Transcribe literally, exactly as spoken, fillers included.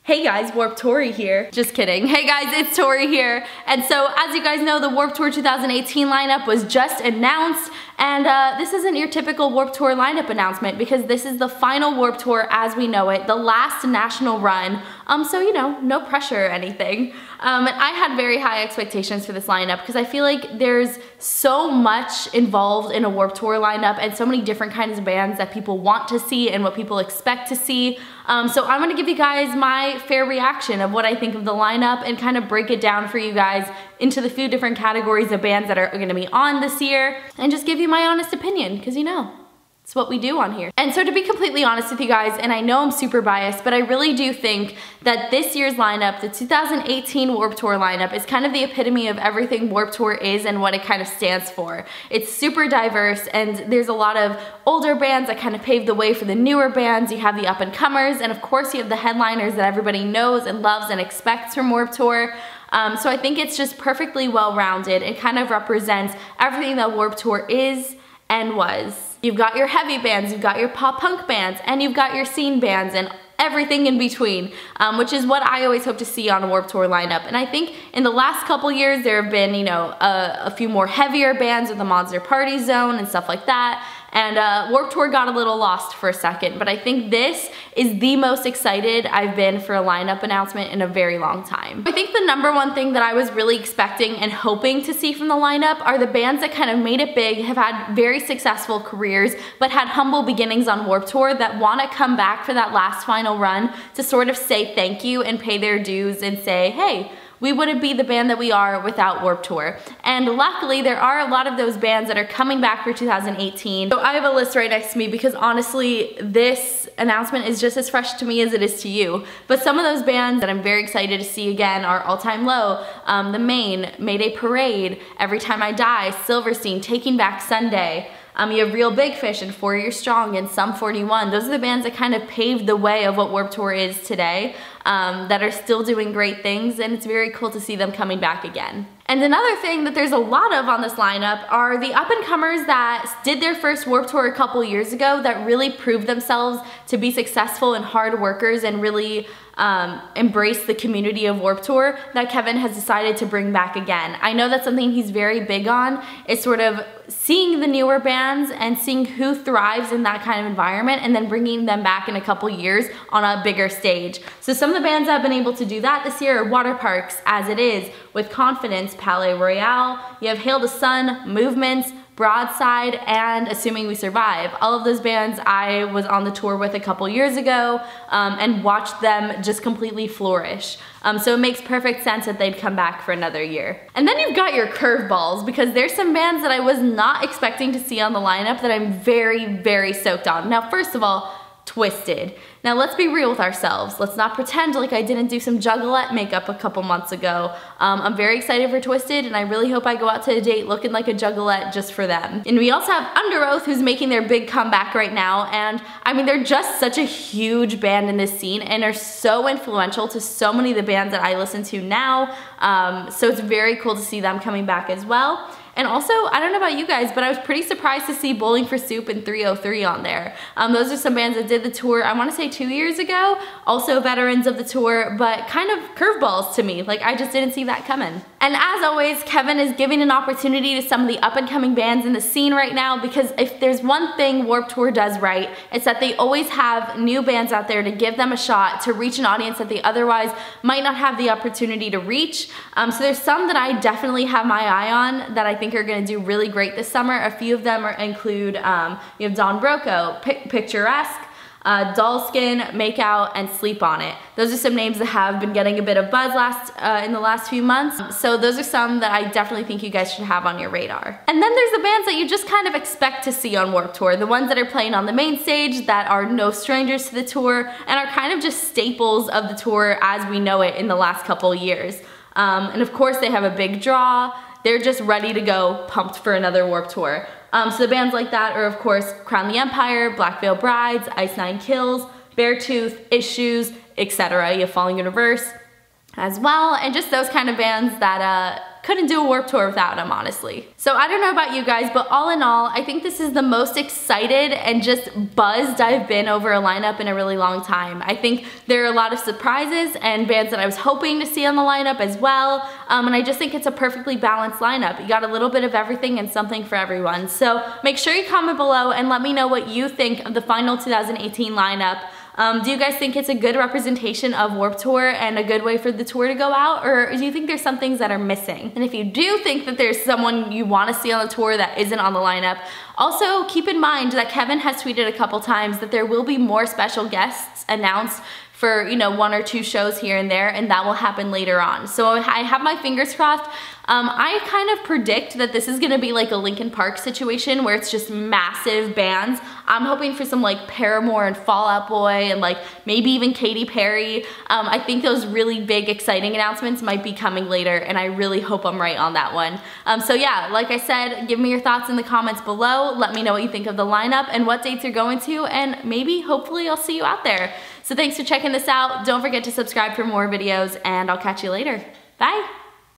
Hey guys, Warped Tori here. Just kidding. Hey guys, it's Tori here. And so, as you guys know, the Warped Tour two thousand eighteen lineup was just announced, and uh, this isn't your typical Warped Tour lineup announcement because this is the final Warped Tour as we know it, the last national run. Um, so, you know, no pressure or anything. Um, and I had very high expectations for this lineup because I feel like there's so much involved in a Warped Tour lineup and so many different kinds of bands that people want to see and what people expect to see. Um, so I'm gonna give you guys my fair reaction of what I think of the lineup and kind of break it down for you guys into the few different categories of bands that are gonna be on this year and just give you my honest opinion, because you know, it's what we do on here. And so to be completely honest with you guys, and I know I'm super biased, but I really do think that this year's lineup, the two thousand eighteen Warped Tour lineup, is kind of the epitome of everything Warped Tour is and what it kind of stands for. It's super diverse, and there's a lot of older bands that kind of pave the way for the newer bands. You have the up and comers, and of course you have the headliners that everybody knows and loves and expects from Warped Tour. Um, so I think it's just perfectly well-rounded. It kind of represents everything that Warped Tour is and was. You've got your heavy bands, you've got your pop punk bands, and you've got your scene bands and everything in between, um, which is what I always hope to see on a Warped Tour lineup. And I think in the last couple years there have been, you know, a, a few more heavier bands with the Monster Party Zone and stuff like that. And uh, Warped Tour got a little lost for a second, but I think this is the most excited I've been for a lineup announcement in a very long time. I think the number one thing that I was really expecting and hoping to see from the lineup are the bands that kind of made it big, have had very successful careers, but had humble beginnings on Warped Tour that want to come back for that last final run to sort of say thank you and pay their dues and say, hey, we wouldn't be the band that we are without Warped Tour. And luckily, there are a lot of those bands that are coming back for two thousand eighteen. So I have a list right next to me because honestly, this announcement is just as fresh to me as it is to you. But some of those bands that I'm very excited to see again are All Time Low, um, The Main, Mayday Parade, Every Time I Die, Silverstein, Taking Back Sunday. Um, you have Real Big Fish and Four Year Strong and Sum forty-one. Those are the bands that kind of paved the way of what Warped Tour is today, um, that are still doing great things, and it's very cool to see them coming back again. And another thing that there's a lot of on this lineup are the up-and-comers that did their first Warped Tour a couple years ago that really proved themselves to be successful and hard workers and really um, embrace the community of Warped Tour that Kevin has decided to bring back again. I know that's something he's very big on, is sort of seeing the newer bands and seeing who thrives in that kind of environment and then bringing them back in a couple years on a bigger stage. So some of the bands that have been able to do that this year are Water Parks, As It Is, With Confidence, Palais Royale, you have Hail the Sun, Movements, Broadside, and Assuming We Survive. All of those bands I was on the tour with a couple years ago um, and watched them just completely flourish. Um, so it makes perfect sense that they'd come back for another year. And then you've got your curveballs, because there's some bands that I was not expecting to see on the lineup that I'm very, very stoked on. Now, first of all, Twisted. Now let's be real with ourselves. Let's not pretend like I didn't do some Juggalette makeup a couple months ago. Um, I'm very excited for Twisted, and I really hope I go out to a date looking like a Juggalette just for them. And we also have Under Oath, who's making their big comeback right now, and I mean, they're just such a huge band in this scene and are so influential to so many of the bands that I listen to now. Um, so it's very cool to see them coming back as well. And also, I don't know about you guys, but I was pretty surprised to see Bowling for Soup and three oh three on there. Um, those are some bands that did the tour, I want to say two years ago, also veterans of the tour, but kind of curveballs to me. Like, I just didn't see that coming. And as always, Kevin is giving an opportunity to some of the up-and-coming bands in the scene right now, because if there's one thing Warped Tour does right, it's that they always have new bands out there to give them a shot to reach an audience that they otherwise might not have the opportunity to reach. Um, so there's some that I definitely have my eye on that I think are going to do really great this summer. A few of them are, include, um, you have Don Broco, P Picturesque, uh, Dollskin, Make Out, and Sleep On It. Those are some names that have been getting a bit of buzz last uh, in the last few months. So those are some that I definitely think you guys should have on your radar. And then there's the bands that you just kind of expect to see on Warped Tour, the ones that are playing on the main stage that are no strangers to the tour and are kind of just staples of the tour as we know it in the last couple years. Um, and of course they have a big draw. They're just ready to go, pumped for another Warped Tour. Um, so the bands like that are, of course, Crown the Empire, Black Veil Brides, Ice Nine Kills, Beartooth, Issues, et cetera. You have Falling Universe as well, and just those kind of bands that uh, couldn't do a Warped Tour without him, honestly. So I don't know about you guys, but all in all, I think this is the most excited and just buzzed I've been over a lineup in a really long time. I think there are a lot of surprises and bands that I was hoping to see on the lineup as well, um, and I just think it's a perfectly balanced lineup. You got a little bit of everything and something for everyone. So make sure you comment below and let me know what you think of the final two thousand eighteen lineup. Um, do you guys think it's a good representation of Warped Tour and a good way for the tour to go out, or do you think there's some things that are missing? And if you do think that there's someone you want to see on the tour that isn't on the lineup, also keep in mind that Kevin has tweeted a couple times that there will be more special guests announced for, you know, one or two shows here and there, and that will happen later on. So I have my fingers crossed. Um, I kind of predict that this is gonna be like a Linkin Park situation where it's just massive bands. I'm hoping for some like Paramore and Fall Out Boy and like maybe even Katy Perry. Um, I think those really big, exciting announcements might be coming later, and I really hope I'm right on that one. Um, so yeah, like I said, give me your thoughts in the comments below. Let me know what you think of the lineup and what dates you're going to, and maybe, hopefully, I'll see you out there. So thanks for checking this out. Don't forget to subscribe for more videos, and I'll catch you later. Bye.